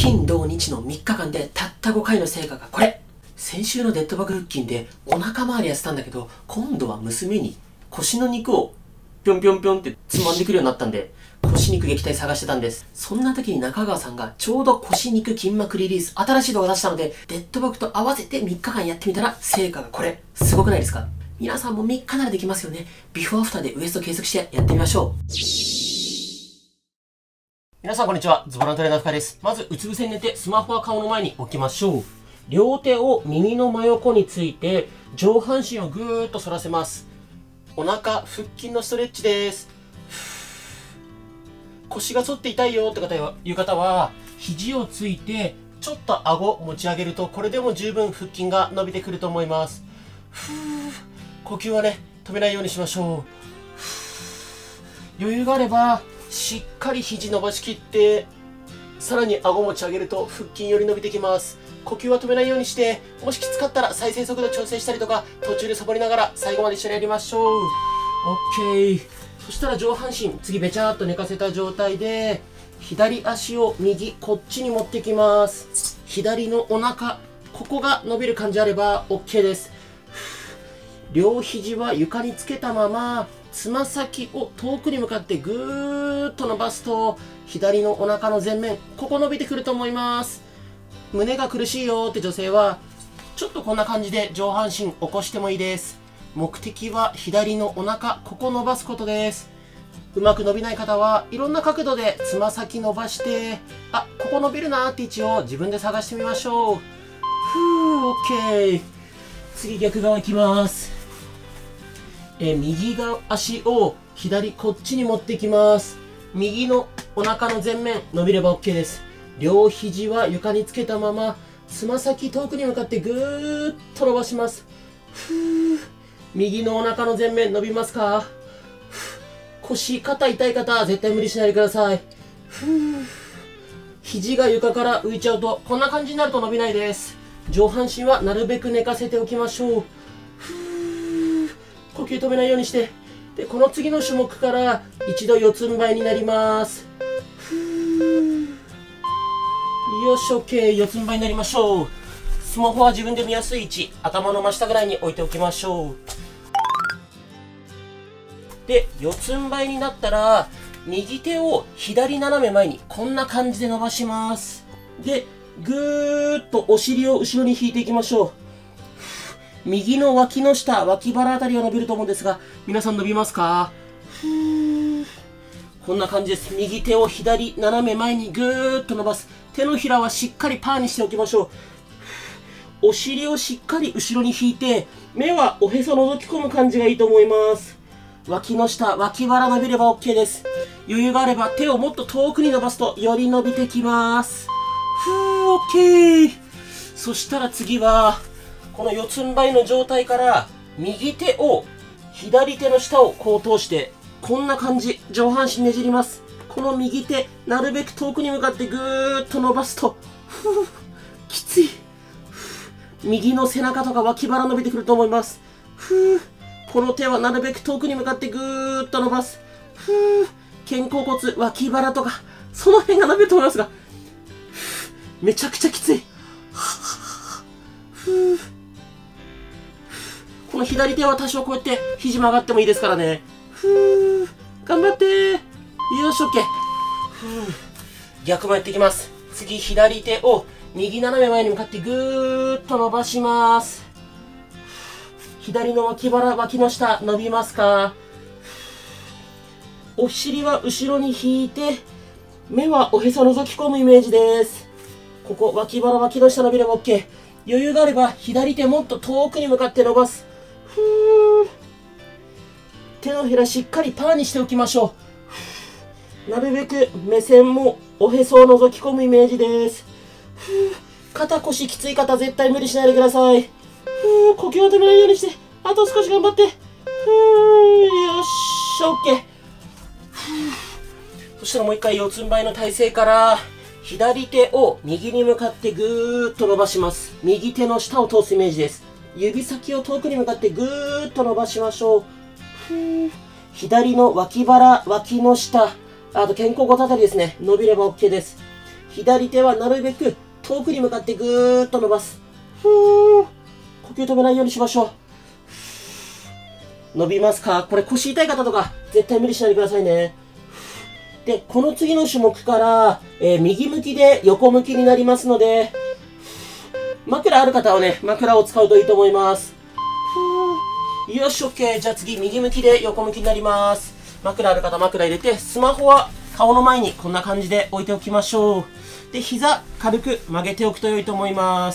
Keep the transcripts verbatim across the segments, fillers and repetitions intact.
金土日のみっかかんでたったごかいの成果がこれ。先週のデッドバグ腹筋でお腹周りやってたんだけど、今度は娘に腰の肉をぴょんぴょんぴょんってつまんでくるようになったんで、腰肉撃退探してたんです。そんな時に中川さんがちょうど腰肉筋膜リリース新しい動画出したので、デッドバグと合わせてみっかかんやってみたら成果がこれ。すごくないですか？皆さんもみっかならできますよね。ビフォーアフターでウエスト計測してやってみましょう。皆さんこんにちは。ズボラントレーナー深井です。まずうつ伏せに寝てスマホは顔の前に置きましょう。両手を耳の真横について上半身をぐーっと反らせます。お腹、腹筋のストレッチです。腰が反って痛いよって方はいう方は肘をついてちょっと顎持ち上げるとこれでも十分腹筋が伸びてくると思います。ふー呼吸はね止めないようにしましょう。余裕があればしっかり肘伸ばしきってさらに顎持ち上げると腹筋より伸びてきます。呼吸は止めないようにして、もしきつかったら再生速度調整したりとか途中でサボりながら最後まで一緒にやりましょう。 OK。 そしたら上半身次べちゃーっと寝かせた状態で左足を右こっちに持ってきます。左のお腹ここが伸びる感じあれば OK です。両肘は床につけたままつま先を遠くに向かってぐーっと伸ばすと左のお腹の前面ここ伸びてくると思います。胸が苦しいよって女性はちょっとこんな感じで上半身起こしてもいいです。目的は左のお腹ここ伸ばすことです。うまく伸びない方はいろんな角度でつま先伸ばしてあここ伸びるなーって位置を自分で探してみましょう。ふー OK。 次逆側いきます。え右側足を左こっちに持ってきます。右のお腹の前面伸びれば OK です。両肘は床につけたままつま先遠くに向かってぐーっと伸ばします。ふー右のお腹の前面伸びますか？腰肩痛い方は絶対無理しないでください。ふー肘が床から浮いちゃうとこんな感じになると伸びないです。上半身はなるべく寝かせておきましょう。ふー呼吸止めないようにして、でこの次の種目から一度四つん這いになります。ふーよし OK。 四つん這いになりましょう。スマホは自分で見やすい位置頭の真下ぐらいに置いておきましょう。で四つん這いになったら右手を左斜め前にこんな感じで伸ばします。でぐーっとお尻を後ろに引いていきましょう。右の脇の下脇腹あたりが伸びると思うんですが皆さん伸びますか？ふーこんな感じです。右手を左斜め前にぐーっと伸ばす。手のひらはしっかりパーにしておきましょう。お尻をしっかり後ろに引いて目はおへそ覗き込む感じがいいと思います。脇の下脇腹伸びれば OK です。余裕があれば手をもっと遠くに伸ばすとより伸びてきます。ふー OK。 そしたら次はこの四つん這いの状態から右手を左手の下をこう通してこんな感じ上半身ねじります。この右手なるべく遠くに向かってぐーっと伸ばすとふうきつい。右の背中とか脇腹伸びてくると思います。ふうこの手はなるべく遠くに向かってぐーっと伸ばす。ふう肩甲骨脇腹とかその辺が伸びると思いますがめちゃくちゃきつい。ふうこの左手は多少こうやって肘曲がってもいいですからね。ふう頑張ってー。よし OK。 ふう逆もやっていきます。次左手を右斜め前に向かってぐーっと伸ばします。左の脇腹脇の下伸びますか？お尻は後ろに引いて目はおへそ覗き込むイメージです。ここ脇腹脇の下伸びれば OK。 余裕があれば左手もっと遠くに向かって伸ばす。ふー手のひらしっかりパーにしておきましょう。なるべく目線もおへそを覗き込むイメージです。ふー肩腰きつい方絶対無理しないでください。ふー呼吸を止めないようにしてあと少し頑張って。ふーよし OK。 そしたらもう一回四つん這いの体勢から左手を右に向かってぐーっと伸ばします。右手の下を通すイメージです。指先を遠くに向かってぐーっと伸ばしましょう。ふー左の脇腹脇の下あと肩甲骨あたりですね伸びれば OK です。 左手はなるべく遠くに向かってぐーっと伸ばす。ふー。呼吸止めないようにしましょう。伸びますか？これ腰痛い方とか絶対無理しないでくださいね。で、この次の種目から、えー、右向きで横向きになりますので、枕ある方はね、枕を使うといいと思います。ふー。よし、OK。じゃあ次、右向きで横向きになります。枕ある方、枕入れて、スマホは顔の前にこんな感じで置いておきましょう。で、膝軽く曲げておくと良いと思います。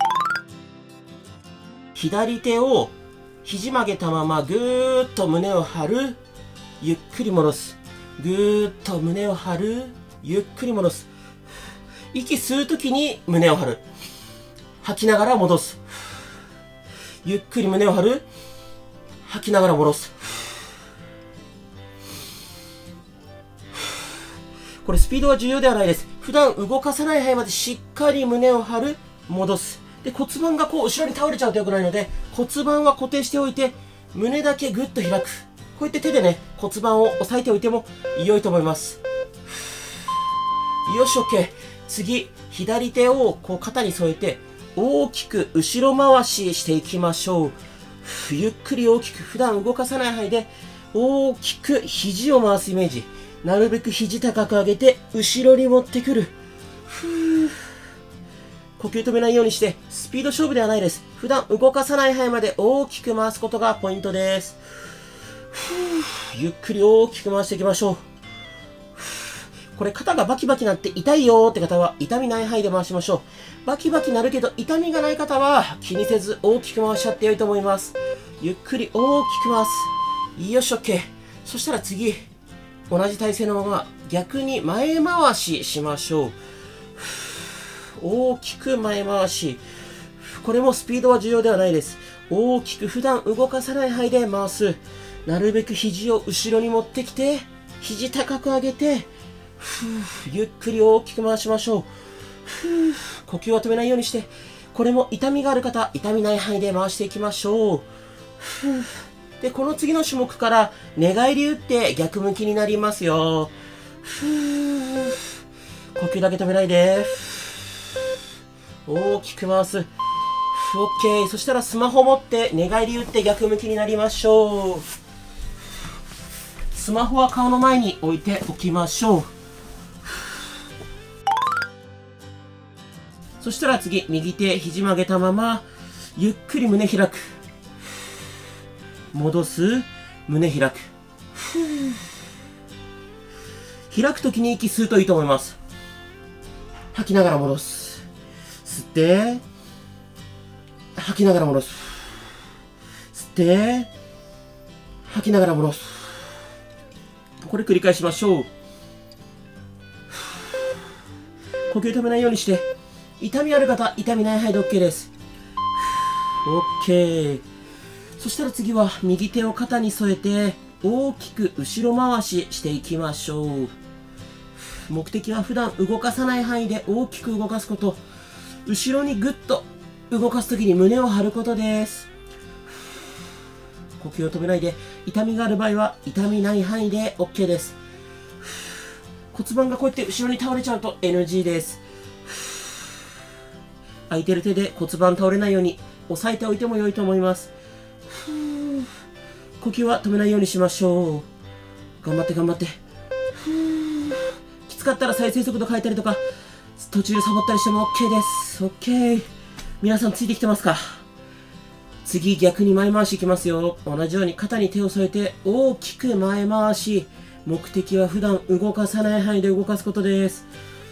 左手を肘曲げたままぐーっと胸を張る。ゆっくり戻す。ぐーっと胸を張る。ゆっくり戻す。息吸うときに胸を張る。吐きながら戻す。ゆっくり胸を張る。吐きながら戻す。これスピードは重要ではないです。普段動かさない範囲までしっかり胸を張る。戻す。で、骨盤がこう後ろに倒れちゃうと良くないので、骨盤は固定しておいて、胸だけぐっと開く。こうやって手でね、骨盤を押さえておいても良いと思います。よし、OK。次、左手をこう肩に添えて、大きく後ろ回ししていきましょう。ゆっくり大きく、普段動かさない範囲で、大きく肘を回すイメージ。なるべく肘高く上げて、後ろに持ってくる。ふー。呼吸止めないようにして、スピード勝負ではないです。普段動かさない範囲まで大きく回すことがポイントです。ふー。ゆっくり大きく回していきましょう。これ肩がバキバキなって痛いよーって方は痛みない範囲で回しましょう。バキバキなるけど痛みがない方は気にせず大きく回しちゃって良いと思います。ゆっくり大きく回す。よし、OK。そしたら次、同じ体勢のまま逆に前回ししましょう。大きく前回し。これもスピードは重要ではないです。大きく普段動かさない範囲で回す。なるべく肘を後ろに持ってきて、肘高く上げて、ふうゆっくり大きく回しましょう。ふう呼吸は止めないようにして、これも痛みがある方、痛みない範囲で回していきましょう。ふうで、この次の種目から寝返り打って逆向きになりますよ。ふう呼吸だけ止めないで。大きく回す。OK。そしたらスマホ持って寝返り打って逆向きになりましょう。スマホは顔の前に置いておきましょう。そしたら次、右手肘曲げたまま、ゆっくり胸開く。戻す。胸開く。開くときに息吸うといいと思います。吐きながら戻す。吸って、吐きながら戻す。吸って、吐きながら戻す。これ繰り返しましょう。呼吸止めないようにして、痛みある方、痛みない範囲で OK です。OK。そしたら次は右手を肩に添えて大きく後ろ回ししていきましょう。目的は普段動かさない範囲で大きく動かすこと。後ろにぐっと動かすときに胸を張ることです。呼吸を止めないで、痛みがある場合は痛みない範囲で OK です。骨盤がこうやって後ろに倒れちゃうと エヌジー です。空いてる手で骨盤倒れないように押さえておいても良いと思います。呼吸は止めないようにしましょう。頑張って頑張って。きつかったら再生速度変えたりとか、途中でサボったりしても OK です。OK。皆さんついてきてますか？次逆に前回しいきますよ。同じように肩に手を添えて大きく前回し。目的は普段動かさない範囲で動かすことです。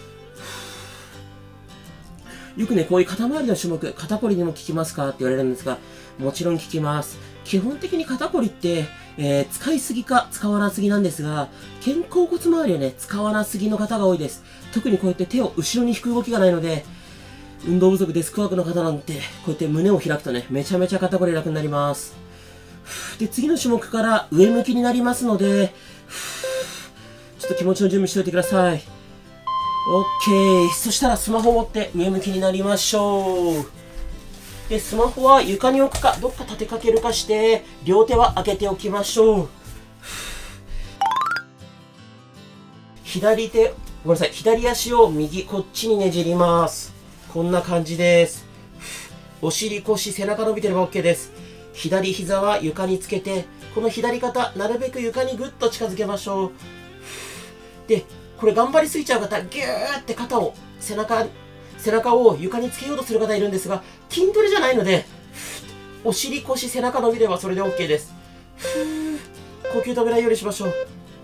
よくね、こういう肩周りの種目、肩こりにも効きますかって言われるんですが、もちろん効きます。基本的に肩こりって、えー、使いすぎか使わなすぎなんですが、肩甲骨周りはね、使わなすぎの方が多いです。特にこうやって手を後ろに引く動きがないので、運動不足デスクワークの方なんて、こうやって胸を開くとね、めちゃめちゃ肩こり楽になります。で、次の種目から上向きになりますので、ちょっと気持ちの準備しておいてください。OK。そしたらスマホを持って上向きになりましょう。で、スマホは床に置くか、どっか立てかけるかして、両手は開けておきましょう。左手ごめんなさい。左足を右、こっちにねじります。こんな感じです。お尻、腰、背中伸びてれば OK です。左膝は床につけて、この左肩、なるべく床にぐっと近づけましょう。で、これ頑張りすぎちゃう方、ぎゅーって肩を、背中、背中を床につけようとする方いるんですが、筋トレじゃないので、お尻、腰、背中伸びればそれで OK です。呼吸止めないようにしましょう。よ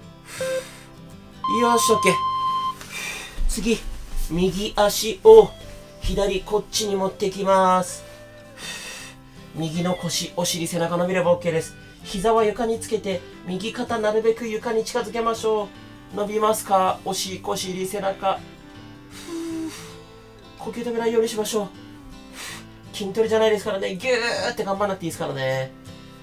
し、OK。次、右足を左こっちに持ってきます。右の腰、お尻、背中伸びれば OK です。膝は床につけて、右肩なるべく床に近づけましょう。伸びますか？お尻、お尻、背中。呼吸止めないようにしましょう。筋トレじゃないですからね。ギューって頑張らなくていいですからね。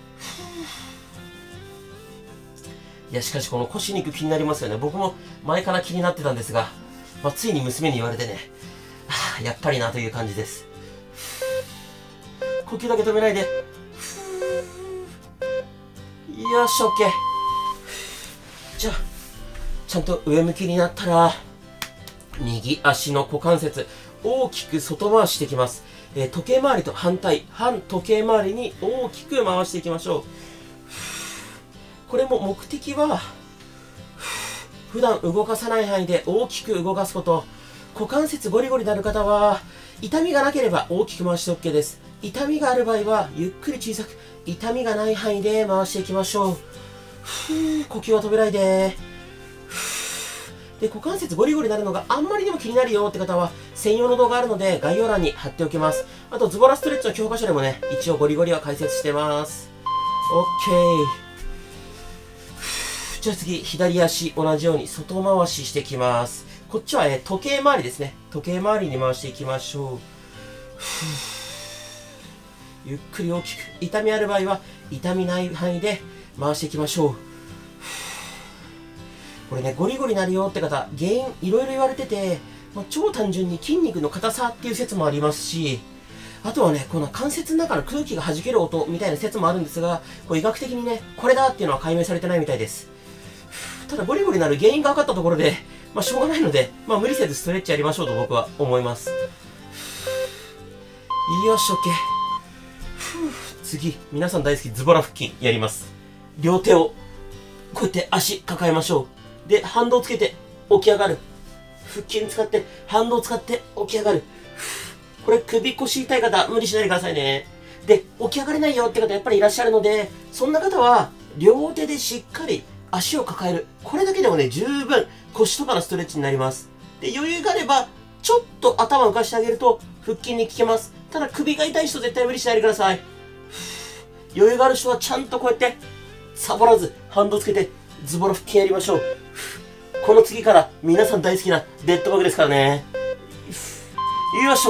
いや、しかしこの腰肉気になりますよね。僕も前から気になってたんですが、まあ、ついに娘に言われてね、はあ、やっぱりなという感じです。呼吸だけ止めないで。よし、オッケー。じゃあ、ちゃんと上向きになったら、右足の股関節、大きく外回していきます。えー、時計回りと反対、反時計回りに大きく回していきましょう。これも目的は、普段動かさない範囲で大きく動かすこと。股関節ゴリゴリになる方は、痛みがなければ大きく回して OK です。痛みがある場合は、ゆっくり小さく、痛みがない範囲で回していきましょう。ふー、呼吸は止めないで。で、股関節ゴリゴリになるのがあんまりでも気になるよって方は、専用の動画あるので概要欄に貼っておきます。あと、ズボラストレッチの教科書でもね、一応ゴリゴリは解説してます。OK。じゃあ次、左足同じように外回ししていきます。こっちは、えー、時計回りですね。時計回りに回していきましょう。ゆっくり大きく。痛みある場合は、痛みない範囲で回していきましょう。これね、ゴリゴリなるよって方、原因いろいろ言われてて、まあ、超単純に筋肉の硬さっていう説もありますし、あとはね、この関節の中の空気が弾ける音みたいな説もあるんですが、こう医学的にね、これだっていうのは解明されてないみたいです。ただゴリゴリなる原因が分かったところで、まあしょうがないので、まあ無理せずストレッチやりましょうと僕は思います。よし、OK。次、皆さん大好きズボラ腹筋やります。両手を、こうやって足抱えましょう。で、反動つけて起き上がる。腹筋使って、反動使って起き上がる。これ首腰痛い方、無理しないでくださいね。で、起き上がれないよって方やっぱりいらっしゃるので、そんな方は、両手でしっかり足を抱える。これだけでもね、十分腰とかのストレッチになります。で、余裕があれば、ちょっと頭を浮かしてあげると、腹筋に効けます。ただ首が痛い人絶対無理しないでください。余裕がある人はちゃんとこうやって、サボらず、反動つけて、ズボラ腹筋やりましょう。この次から皆さん大好きなデッドバグですからね。よし、OK。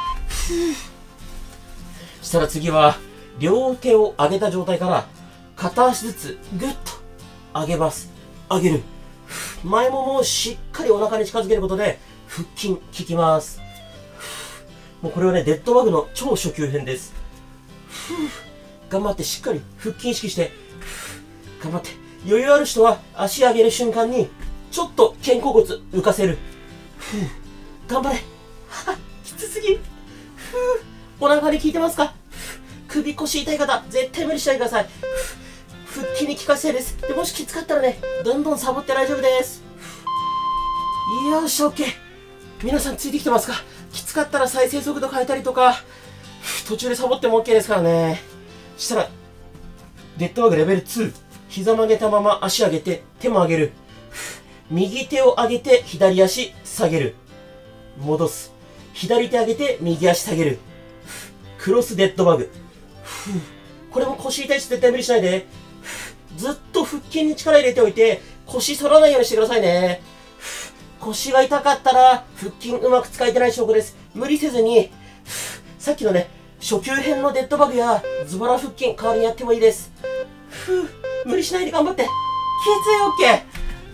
したら次は、両手を上げた状態から、片足ずつぐっと上げます。上げる。前ももをしっかりお腹に近づけることで、腹筋効きます。もうこれはね、デッドバグの超初級編です。頑張ってしっかり腹筋意識して、頑張って。余裕ある人は足上げる瞬間に、ちょっと肩甲骨浮かせる。頑張れ。はきつすぎ。お腹に効いてますか？首腰痛い方、絶対無理しないでください。腹筋に効かせです。で、もしきつかったらね、どんどんサボって大丈夫です。よーし、OK。皆さんついてきてますか？きつかったら再生速度変えたりとか、途中でサボっても OK ですからね。したら、デッドバグレベルツー。膝曲げたまま足上げて、手も上げる。右手を上げて、左足下げる。戻す。左手上げて、右足下げる。クロスデッドバグ。これも腰痛い人絶対無理しないで。ずっと腹筋に力入れておいて、腰反らないようにしてくださいね。腰が痛かったら、腹筋うまく使えてない証拠です。無理せずに、さっきのね、初級編のデッドバグやズボラ腹筋代わりにやってもいいです。無理しないで頑張って。きつい OK。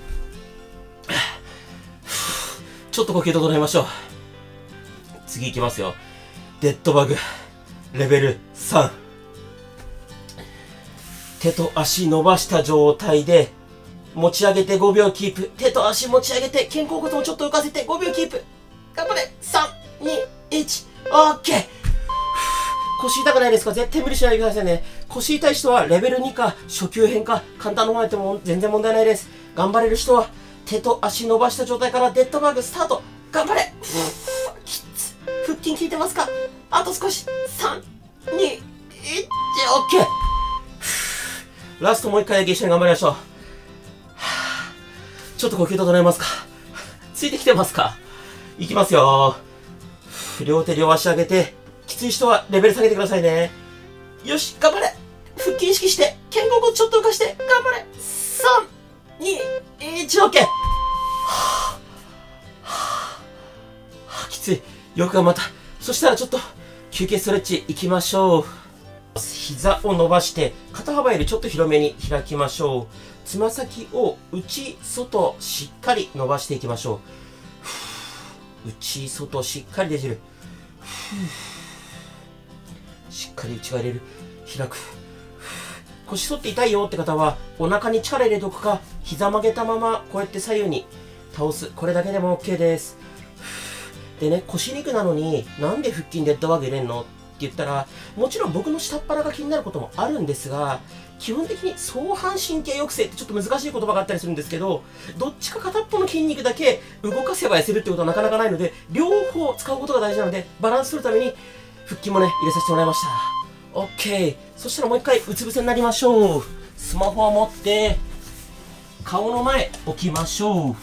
ちょっと呼吸整えましょう。次いきますよ。デッドバグレベルさん。手と足伸ばした状態で持ち上げてごびょうキープ。手と足持ち上げて、肩甲骨もちょっと浮かせてごびょうキープ。頑張れ !さん、に、いち、オッケー。腰痛くないですか？絶対無理しないでくださいね。腰痛い人はレベルにか初級編か簡単な方やっても全然問題ないです。頑張れる人は手と足伸ばした状態からデッドバーグスタート。頑張れきつ。腹筋効いてますか？あと少し。さん、に、いち、オッケー。ラストもう一回だけ一緒に頑張りましょう。ちょっと呼吸整えますか？ついてきてますか？いきますよ。両手両足上げて、きつい人はレベル下げてくださいね。よし、頑張れ。腹筋意識して、肩甲骨ちょっと浮かして、頑張れ。さん、に、いち、オッケー。はぁ、はぁ、きつい。よく頑張った。そしたらちょっと、休憩ストレッチいきましょう。膝を伸ばして、肩幅よりちょっと広めに開きましょう。つま先を内、外、しっかり伸ばしていきましょう。内、外、しっかりねじる。しっかり内側入れる。開く。腰反って痛いよって方は、お腹に力入れておくか、膝曲げたまま、こうやって左右に倒す。これだけでも OK です。でね、腰肉なのに、なんで腹筋デッドバーグ入れんのって言ったら、もちろん僕の下っ腹が気になることもあるんですが、基本的に相反神経抑制ってちょっと難しい言葉があったりするんですけど、どっちか片っぽの筋肉だけ動かせば痩せるってことはなかなかないので、両方使うことが大事なので、バランス取るために、腹筋もね、入れさせてもらいました。OK。そしたらもう一回、うつ伏せになりましょう。スマホを持って、顔の前、置きましょう。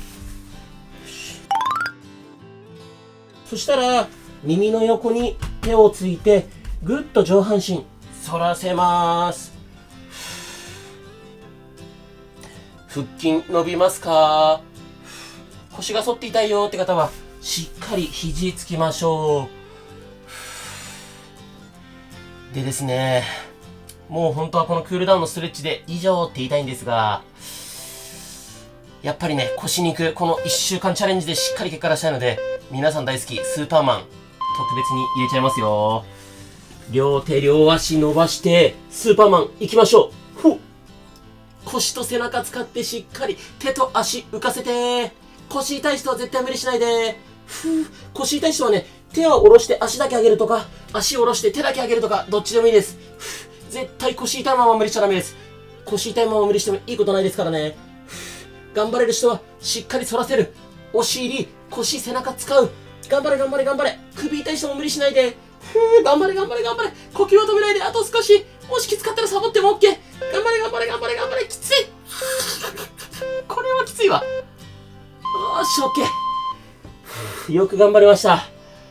そしたら、耳の横に手をついて、ぐっと上半身、反らせます。腹筋伸びますか？腰が反って痛いよって方は、しっかり肘つきましょう。でですね、もう本当はこのクールダウンのストレッチで以上って言いたいんですが、やっぱりね、腰肉、このいっしゅうかんチャレンジでしっかり結果出したいので、皆さん大好き、スーパーマン、特別に入れちゃいますよ。両手両足伸ばして、スーパーマン行きましょう。ふっ。腰と背中使ってしっかり手と足浮かせて。腰痛い人は絶対無理しないで。ふぅ。腰痛い人はね、手を下ろして足だけ上げるとか、足を下ろして手だけ上げるとか、どっちでもいいです。ふぅ。絶対腰痛いまま無理しちゃダメです。腰痛いまま無理してもいいことないですからね。ふぅ。頑張れる人はしっかり反らせる。お尻、腰、背中使う。頑張れ頑張れ頑張れ。首痛い人も無理しないで。ふぅ。頑張れ頑張れ頑張れ。呼吸を止めないで。あと少し。もしきつかったらサボっても OK。頑張れ頑張れ頑張れ頑張れ。きつい。これはきついわ。よーし、OK。よく頑張りました。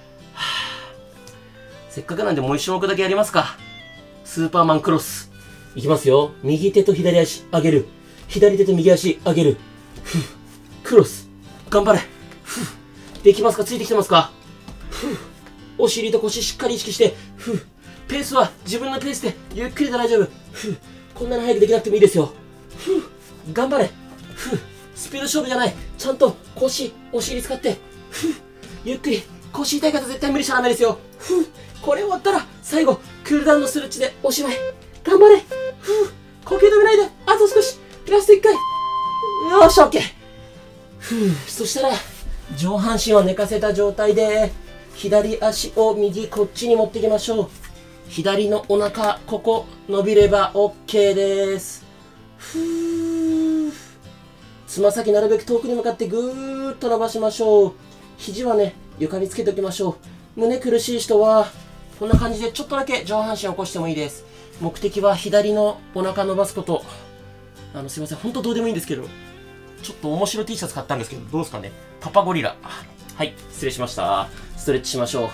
せっかくなんでもう一種目だけやりますか。スーパーマンクロス。いきますよ。右手と左足上げる。左手と右足上げる。ふぅ。クロス。頑張れ。ふぅ。できますか？ついてきてますか？ふぅ。お尻と腰しっかり意識して。ふぅ。ペースは自分のペースでゆっくりで大丈夫。ふぅ。こんなに早くできなくてもいいですよ。ふぅ。頑張れ。ふぅ。スピード勝負じゃない。ちゃんと腰、お尻使って。ふぅ。ゆっくり。腰痛い方絶対無理しちゃダメですよ。ふぅ。これ終わったら最後、クールダウンのストレッチでおしまい。頑張れ。ふぅ。呼吸止めないで。あと少し。ラストいっかい。よーし、オッケー。ふぅ。そしたら、上半身を寝かせた状態で、左足を右こっちに持っていきましょう。左のお腹、ここ伸びれば OK です。ふー。つま先なるべく遠くに向かってぐーっと伸ばしましょう。肘はね、床につけておきましょう。胸苦しい人は、こんな感じでちょっとだけ上半身を起こしてもいいです。目的は左のお腹伸ばすこと。あの、すいません。ほんとどうでもいいんですけど、ちょっと面白い T シャツ買ったんですけど、どうですかね。パパゴリラ。はい、失礼しました。ストレッチしましょ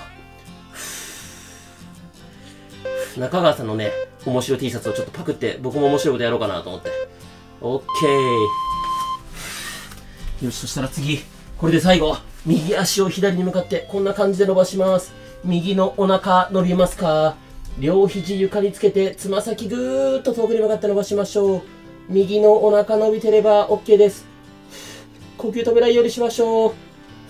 う。中川さんのね、面白い T シャツをちょっとパクって、僕も面白いことやろうかなと思って。オッケー。よし、そしたら次。これで最後。右足を左に向かって、こんな感じで伸ばします。右のお腹伸びますか？両肘床につけて、つま先ぐーっと遠くに向かって伸ばしましょう。右のお腹伸びてれば OK です。呼吸止めないようにしましょう。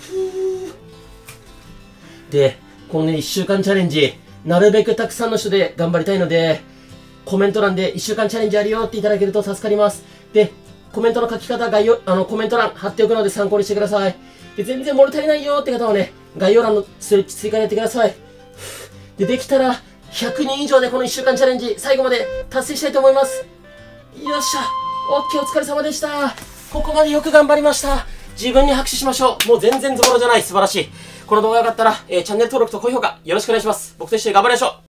で、このね、いっしゅうかんチャレンジ、なるべくたくさんの人で頑張りたいので、コメント欄でいっしゅうかんチャレンジやるよっていただけると助かります。で、 コメントの書き方、概要、あの、コメント欄貼っておくので参考にしてください。で、全然物足りないよって方はね、概要欄のストレッチ追加でやってください。で、できたら、ひゃくにん以上でこのいっしゅうかんチャレンジ、最後まで達成したいと思います。よっしゃ。オッケー、お疲れ様でした。ここまでよく頑張りました。自分に拍手しましょう。もう全然ズボラじゃない。素晴らしい。この動画が良かったら、えー、チャンネル登録と高評価よろしくお願いします。僕と一緒に頑張りましょう。